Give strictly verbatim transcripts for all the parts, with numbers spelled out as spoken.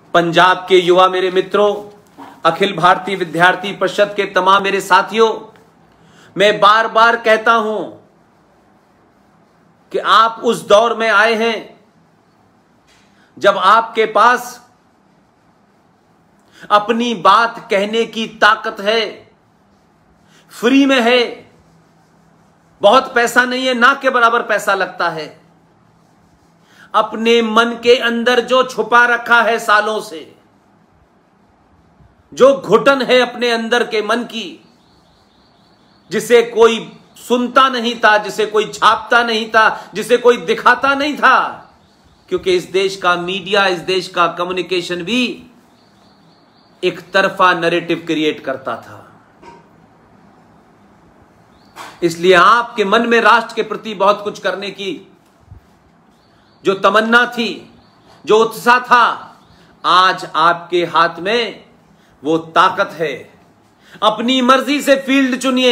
पंजाब के युवा मेरे मित्रों, अखिल भारतीय विद्यार्थी परिषद के तमाम मेरे साथियों, मैं बार बार कहता हूं कि आप उस दौर में आए हैं जब आपके पास अपनी बात कहने की ताकत है, फ्री में है, बहुत पैसा नहीं है, ना के बराबर पैसा लगता है। अपने मन के अंदर जो छुपा रखा है सालों से, जो घुटन है अपने अंदर के मन की, जिसे कोई सुनता नहीं था, जिसे कोई छापता नहीं था, जिसे कोई दिखाता नहीं था, क्योंकि इस देश का मीडिया, इस देश का कम्युनिकेशन भी एक तरफा नैरेटिव क्रिएट करता था। इसलिए आपके मन में राष्ट्र के प्रति बहुत कुछ करने की जो तमन्ना थी, जो उत्साह था, आज आपके हाथ में वो ताकत है। अपनी मर्जी से फील्ड चुनिए।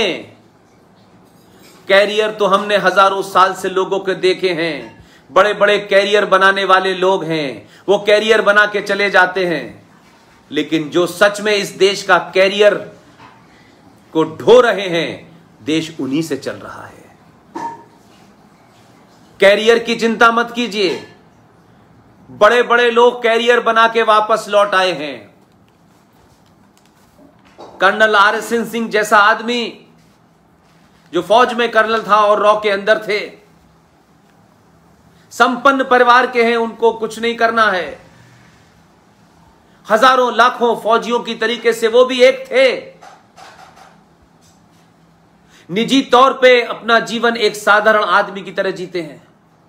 कैरियर तो हमने हजारों साल से लोगों के देखे हैं, बड़े बड़े कैरियर बनाने वाले लोग हैं, वो कैरियर बना के चले जाते हैं। लेकिन जो सच में इस देश का कैरियर को ढो रहे हैं, देश उन्हीं से चल रहा है। कैरियर की चिंता मत कीजिए, बड़े बड़े लोग कैरियर बना के वापस लौट आए हैं। Colonel R S N Singh जैसा आदमी जो फौज में कर्नल था और रॉ के अंदर थे, संपन्न परिवार के हैं, उनको कुछ नहीं करना है। हजारों लाखों फौजियों की तरीके से वो भी एक थे। निजी तौर पे अपना जीवन एक साधारण आदमी की तरह जीते हैं।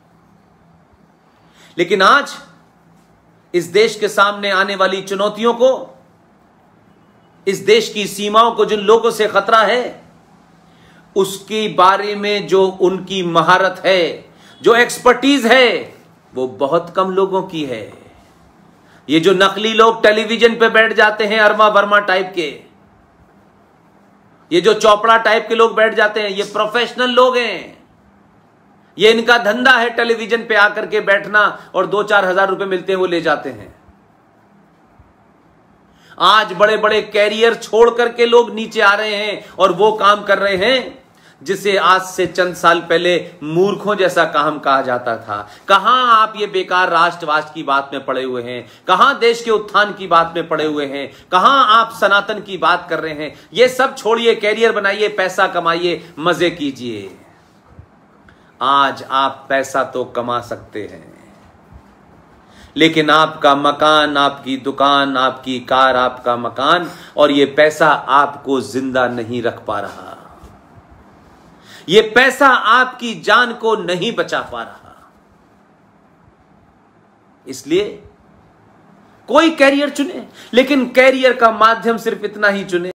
लेकिन आज इस देश के सामने आने वाली चुनौतियों को, इस देश की सीमाओं को, जिन लोगों से खतरा है, उसके बारे में जो उनकी महारत है, जो एक्सपर्टीज है, वो बहुत कम लोगों की है। ये जो नकली लोग टेलीविजन पे बैठ जाते हैं, अरमा वर्मा टाइप के, ये जो चोपड़ा टाइप के लोग बैठ जाते हैं, ये प्रोफेशनल लोग हैं। ये इनका धंधा है टेलीविजन पे आकर के बैठना, और दो चार हजार रुपए मिलते हैं वो ले जाते हैं। आज बड़े बड़े कैरियर छोड़ करके लोग नीचे आ रहे हैं और वो काम कर रहे हैं जिसे आज से चंद साल पहले मूर्खों जैसा काम कहा जाता था। कहां आप ये बेकार राष्ट्रवाद की बात में पड़े हुए हैं, कहां देश के उत्थान की बात में पड़े हुए हैं, कहां आप सनातन की बात कर रहे हैं। ये सब छोड़िए, कैरियर बनाइए, पैसा कमाइए, मजे कीजिए। आज आप पैसा तो कमा सकते हैं, लेकिन आपका मकान, आपकी दुकान, आपकी कार, आपका मकान और ये पैसा आपको जिंदा नहीं रख पा रहा। ये पैसा आपकी जान को नहीं बचा पा रहा। इसलिए कोई कैरियर चुने, लेकिन कैरियर का माध्यम सिर्फ इतना ही चुने